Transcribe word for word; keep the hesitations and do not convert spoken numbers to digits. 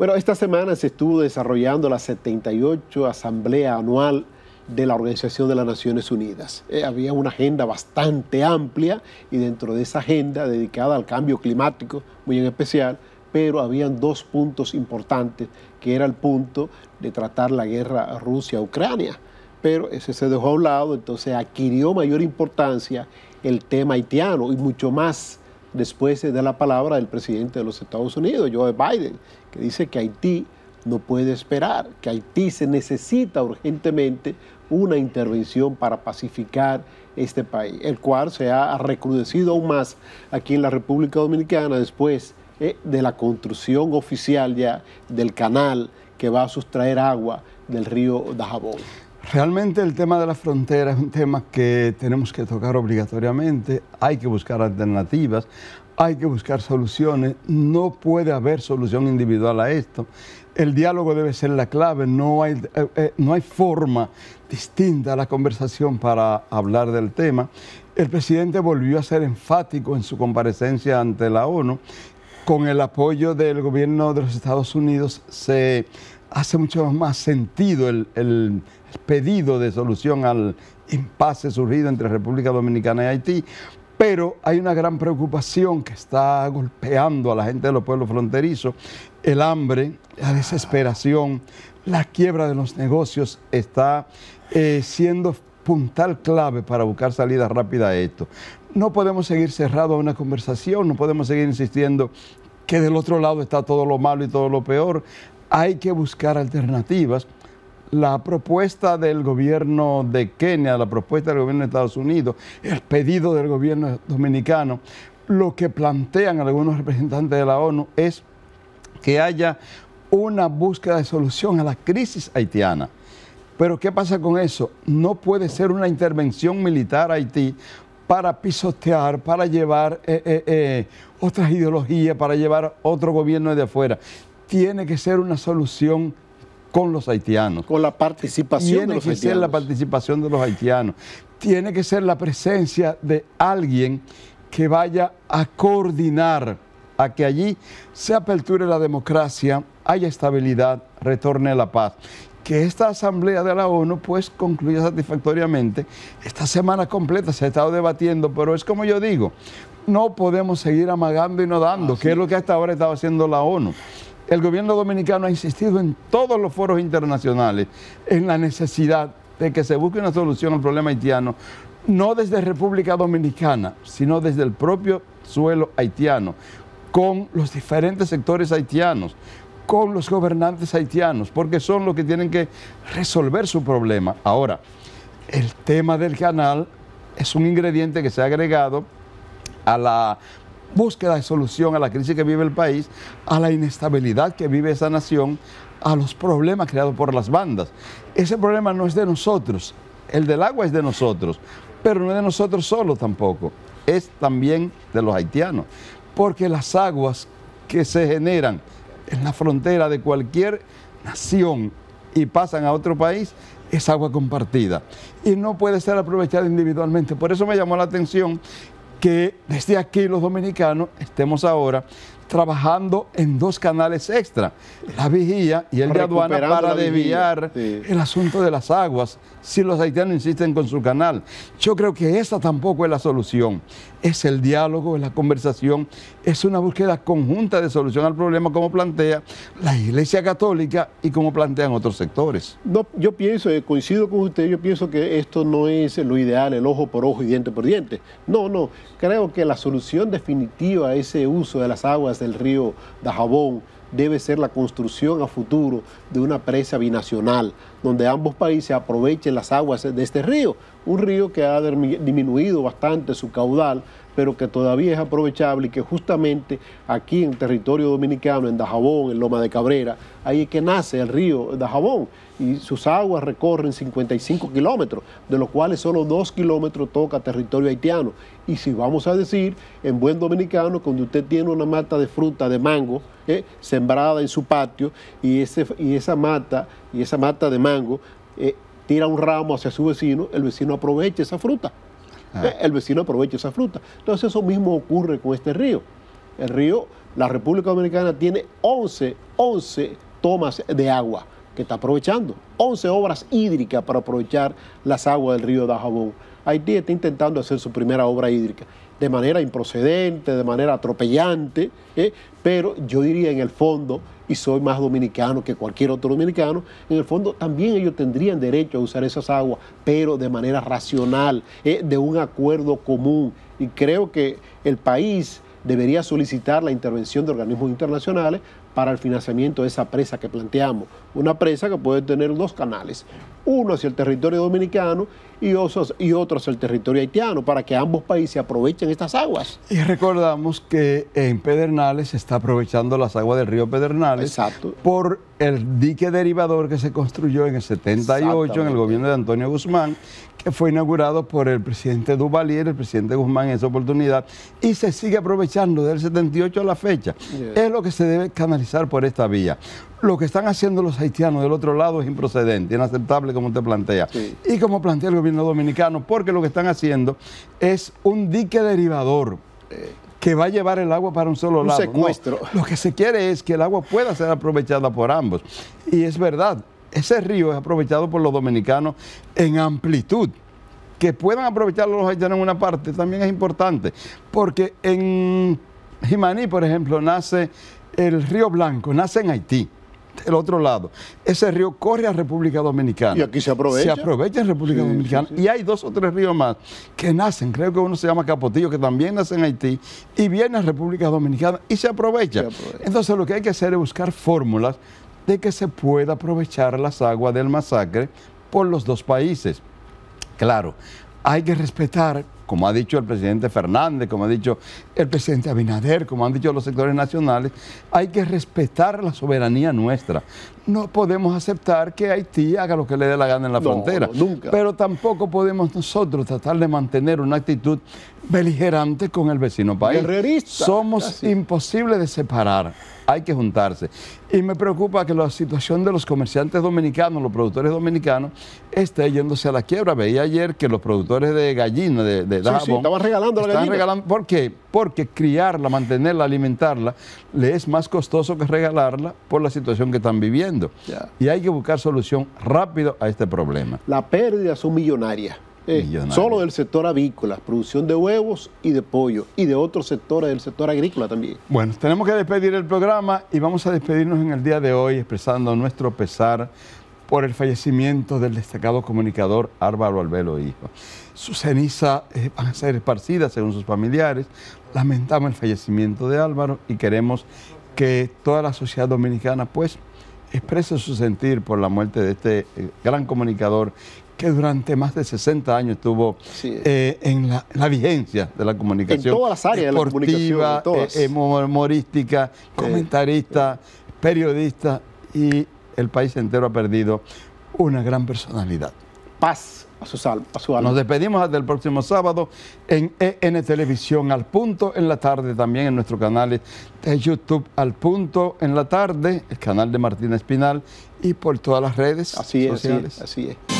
Bueno, esta semana se estuvo desarrollando la setenta y ocho Asamblea Anual de la Organización de las Naciones Unidas. Eh, había una agenda bastante amplia y dentro de esa agenda dedicada al cambio climático, muy en especial, pero habían dos puntos importantes, que era el punto de tratar la guerra Rusia-Ucrania. Pero ese se dejó a un lado, entonces adquirió mayor importancia el tema haitiano y mucho más después de la palabra del presidente de los Estados Unidos, Joe Biden, que dice que Haití no puede esperar, que Haití se necesita urgentemente una intervención para pacificar este país, el cual se ha recrudecido aún más aquí en la República Dominicana después eh, de la construcción oficial ya del canal que va a sustraer agua del río Dajabón. Realmente el tema de la frontera es un tema que tenemos que tocar obligatoriamente, hay que buscar alternativas, hay que buscar soluciones, no puede haber solución individual a esto. El diálogo debe ser la clave, no hay, eh, eh, no hay forma distinta a la conversación para hablar del tema. El presidente volvió a ser enfático en su comparecencia ante la ONU. Con el apoyo del gobierno de los Estados Unidos se hace mucho más sentido el, el pedido de solución al impasse surgido entre República Dominicana y Haití, pero hay una gran preocupación que está golpeando a la gente de los pueblos fronterizos. El hambre, la desesperación, la quiebra de los negocios está eh, siendo puntal clave para buscar salida rápida a esto. No podemos seguir cerrados a una conversación, no podemos seguir insistiendo que del otro lado está todo lo malo y todo lo peor. Hay que buscar alternativas. La propuesta del gobierno de Kenia, la propuesta del gobierno de Estados Unidos, el pedido del gobierno dominicano, lo que plantean algunos representantes de la ONU es que haya una búsqueda de solución a la crisis haitiana. Pero ¿qué pasa con eso? No puede ser una intervención militar a Haití para pisotear, para llevar eh, eh, eh, otras ideologías, para llevar otro gobierno de afuera. Tiene que ser una solución con los haitianos. Con la participación de los haitianos. Tiene que ser la participación de los haitianos. Tiene que ser la presencia de alguien que vaya a coordinar a que allí se aperture la democracia, haya estabilidad, retorne la paz. Que esta asamblea de la ONU pues concluya satisfactoriamente. Esta semana completa se ha estado debatiendo, pero es como yo digo, no podemos seguir amagando y no dando, ah, que sí. es lo que hasta ahora estaba haciendo la ONU. El gobierno dominicano ha insistido en todos los foros internacionales en la necesidad de que se busque una solución al problema haitiano, no desde República Dominicana, sino desde el propio suelo haitiano, con los diferentes sectores haitianos, con los gobernantes haitianos, porque son los que tienen que resolver su problema. Ahora, el tema del canal es un ingrediente que se ha agregado a la búsqueda de solución a la crisis que vive el país, a la inestabilidad que vive esa nación, a los problemas creados por las bandas. Ese problema no es de nosotros, el del agua es de nosotros, pero no es de nosotros solo tampoco, es también de los haitianos, porque las aguas que se generan en la frontera de cualquier nación y pasan a otro país, es agua compartida y no puede ser aprovechada individualmente. Por eso me llamó la atención que desde aquí los dominicanos estemos ahora trabajando en dos canales extra, la vigía y el de aduana, para desviar sí. el asunto de las aguas, si los haitianos insisten con su canal. Yo creo que esa tampoco es la solución, es el diálogo, es la conversación, es una búsqueda conjunta de solución al problema como plantea la Iglesia Católica y como plantean otros sectores. No, yo pienso, coincido con usted, yo pienso que esto no es lo ideal, el ojo por ojo y diente por diente. No, no, creo que la solución definitiva a ese uso de las aguas del río Dajabón debe ser la construcción a futuro de una presa binacional, donde ambos países aprovechen las aguas de este río, un río que ha disminuido bastante su caudal, pero que todavía es aprovechable y que justamente aquí en territorio dominicano, en Dajabón, en Loma de Cabrera, ahí es que nace el río Dajabón y sus aguas recorren cincuenta y cinco kilómetros, de los cuales solo dos kilómetros toca territorio haitiano. Y si vamos a decir, en buen dominicano, cuando usted tiene una mata de fruta de mango eh, sembrada en su patio y, ese, y esa mata y esa mata de mango eh, tira un ramo hacia su vecino, el vecino aprovecha esa fruta. Ah. El vecino aprovecha esa fruta. Entonces eso mismo ocurre con este río. El río la República Dominicana tiene once, once tomas de agua que está aprovechando, once obras hídricas para aprovechar las aguas del río Dajabón. Haití está intentando hacer su primera obra hídrica de manera improcedente, de manera atropellante, ¿eh? Pero yo diría en el fondo, y soy más dominicano que cualquier otro dominicano, en el fondo también ellos tendrían derecho a usar esas aguas, pero de manera racional, ¿eh? De un acuerdo común. Y creo que el país debería solicitar la intervención de organismos internacionales para el financiamiento de esa presa que planteamos. Una presa que puede tener dos canales, uno hacia el territorio dominicano y otros, y otro hacia el territorio haitiano, para que ambos países aprovechen estas aguas. Y recordamos que en Pedernales se está aprovechando las aguas del río Pedernales. Exacto. Por el dique derivador que se construyó en el setenta y ocho en el gobierno de Antonio Guzmán, que fue inaugurado por el presidente Duvalier, el presidente Guzmán en esa oportunidad, y se sigue aprovechando del setenta y ocho a la fecha. Yeah. Es lo que se debe canalizar por esta vía. Lo que están haciendo los haitianos del otro lado es improcedente, inaceptable como usted plantea. Sí. Y como plantea el gobierno dominicano, porque lo que están haciendo es un dique derivador eh. que va a llevar el agua para un solo un lado. Secuestro. No, lo que se quiere es que el agua pueda ser aprovechada por ambos. Y es verdad, ese río es aprovechado por los dominicanos en amplitud. Que puedan aprovecharlo los haitianos en una parte también es importante, porque en Jimaní, por ejemplo, nace el río Blanco, nace en Haití, del otro lado. Ese río corre a República Dominicana. Y aquí se aprovecha. Se aprovecha en República sí, Dominicana. Sí, sí. Y hay dos o tres ríos más que nacen, creo que uno se llama Capotillo, que también nace en Haití, y viene a República Dominicana y se aprovecha. Se aprovecha. Entonces lo que hay que hacer es buscar fórmulas de que se pueda aprovechar las aguas del Masacre por los dos países. Claro, hay que respetar, como ha dicho el presidente Fernández, como ha dicho el presidente Abinader, como han dicho los sectores nacionales, hay que respetar la soberanía nuestra. No podemos aceptar que Haití haga lo que le dé la gana en la no, frontera. No, nunca. Pero tampoco podemos nosotros tratar de mantener una actitud beligerante con el vecino país. Guerrerista. Somos Casi. imposibles de separar. Hay que juntarse. Y me preocupa que la situación de los comerciantes dominicanos, los productores dominicanos, esté yéndose a la quiebra. Veía ayer que los productores de gallina, de, de Dajabón, sí, sí, estaban regalando la gallina. Regalando, ¿por qué? Porque criarla, mantenerla, alimentarla, le es más costoso que regalarla por la situación que están viviendo. Ya. Y hay que buscar solución rápido a este problema. Las pérdidas son millonarias. Eh, solo del sector avícola, producción de huevos y de pollo, y de otros sectores del sector agrícola también. Bueno, tenemos que despedir el programa y vamos a despedirnos en el día de hoy expresando nuestro pesar por el fallecimiento del destacado comunicador Álvaro Albelo Hijo. Sus cenizas eh, van a ser esparcidas según sus familiares. Lamentamos el fallecimiento de Álvaro y queremos que toda la sociedad dominicana pues exprese su sentir por la muerte de este eh, gran comunicador que durante más de sesenta años estuvo sí. eh, en, la, en la vigencia de la comunicación. En todas las áreas deportiva, de la comunicación. Eh, humorística, comentarista, sí. periodista, y el país entero ha perdido una gran personalidad. Paz a su, alma, a su alma. Nos despedimos hasta el próximo sábado en E N Televisión al punto en la tarde, también en nuestro canal de YouTube al punto en la tarde, el canal de Martín Espinal, y por todas las redes así sociales. Es, así es, así es.